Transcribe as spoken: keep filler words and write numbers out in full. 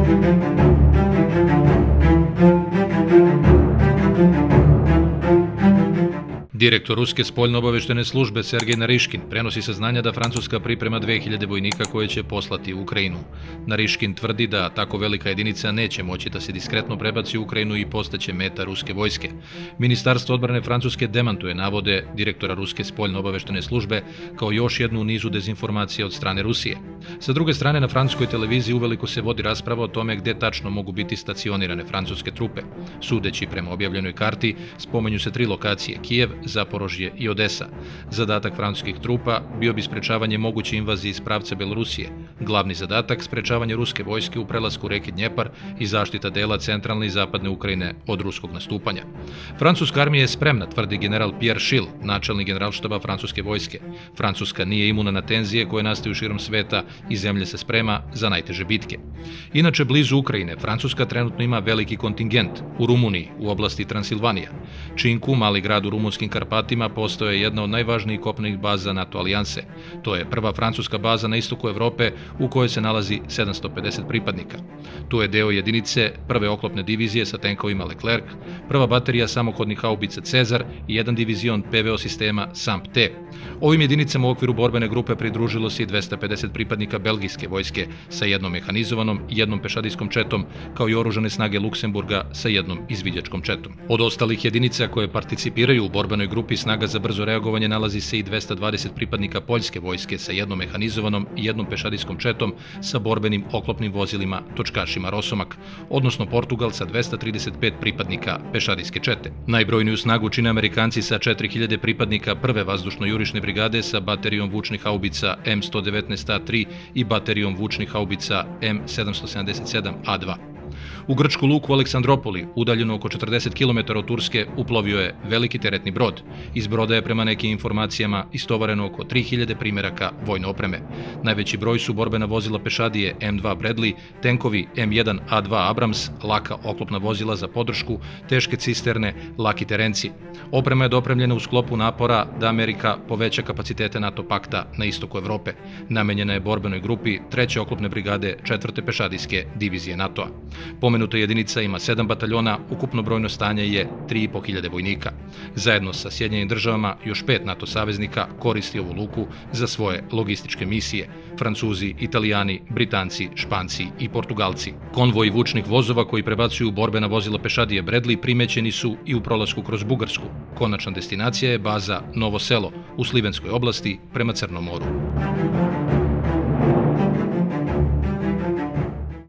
Direktor Ruske spoljno-obaveštene službe Sergej Nariškin prenosi saznanja da Francuska priprema dve hiljade vojnika koje će poslati u Ukrajinu. Nariškin tvrdi da tako velika jedinica neće moći da se diskretno prebaci u Ukrajinu i postaće meta ruske vojske. Ministarstvo odbrane Francuske demantuje navode direktora Ruske spoljno-obaveštene službe kao još jednu u nizu dezinformacija od strane Rusije. Sa druge strane, na francuskoj televiziji uveliko se vodi rasprava o tome gde tačno mogu biti stacionirane francuske trupe. Sudeći prema objavljenoj karti, spomenju se tri lokacije: Kijev, Zaporožje i Odesa. Zadatak francuskih trupa bio bi sprečavanje moguće invazije iz pravca Belorusije. Glavni zadatak sprečavanje ruske vojske u prelasku reke Dnjepar i zaštita dela centralne i zapadne Ukrajine od ruskog nastupanja. Francuska armija je spremna, tvrdi general Pierre Schill, načelnik generalštaba francuske vojske. Francuska nije imuna na tenzije koje nastaju širom sveta i zemlja se sprema za najteže bitke. Inače, blizu Ukrajine, Francuska trenutno ima veliki kontingent u Rumuniji, u oblasti Transilvanija. Činku, mali grad u rumunskim Karpatima, postoje jedna od najvažnijih kopnenih baza NATO alijanse. To je prva francuska baza na istoku Evrope u kojoj se nalazi sedamsto pedeset pripadnika. Tu je deo jedinice prve oklopne divizije sa tenkovima Leclerc, prva baterija samohodnih haubica Cezar i jedan divizion P V O sistema SAMP-T. Ovim jedinicama u okviru borbene grupe pridružilo se i dvesta pedeset pripadnika belgijske vojske sa jednom mehanizovanom i jednom pešadijskom četom, kao i oružane snage Luksemburga sa jednom izviđačkom četom. Od ostalih jedinica koje participiraju u borbenoj grupi snaga za brzo reagovanje nalazi se i dvesta dvadeset pripadnika poljske vojske sa jednom mehanizovanom i jednom pešadijskom četom sa borbenim oklopnim vozilima točkašima Rosomak, odnosno Portugal sa dvesta trideset pet pripadnika pešadijske čete. Najbrojniju snagu čine Amerikanci sa četiri hiljade pripadnika prve vazdušno-jurišne brigade sa baterijom vučnih haubica M sto devetnaest A tri i baterijom vučnih haubica M sedamsto sedamdeset sedam A dva. U grčku luku Aleksandropoli, udaljeno oko četrdeset kilometara od Turske, uplovio je veliki teretni brod. Iz broda je prema nekim informacijama istovareno oko tri hiljade primeraka vojne opreme. Najveći broj su borbena vozila pešadije M dva Bradley, tenkovi M jedan A dva Abrams, laka oklopna vozila za podršku, teške cisterne, laki terenci. Oprema je dopremljena u sklopu napora da Amerika poveća kapacitete NATO pakta na istoku Evrope. Namenjena je borbenoj grupi treće oklopne brigade četvrte pešadijske divizije NATO-a. Pomenuta jedinica ima sedam bataljona, ukupno brojno stanje je tri i po hiljade vojnika. Zajedno sa Sjedinjenim državama još pet NATO saveznika koristi ovu luku za svoje logističke misije: Francuzi, Italijani, Britanci, Španci i Portugalci. Konvoji vučnih vozova koji prebacuju borbena vozila pešadije Bradley primećeni su i u prolasku kroz Bugarsku. Konačna destinacija je baza Novo Selo u Slivenskoj oblasti prema Crnom moru.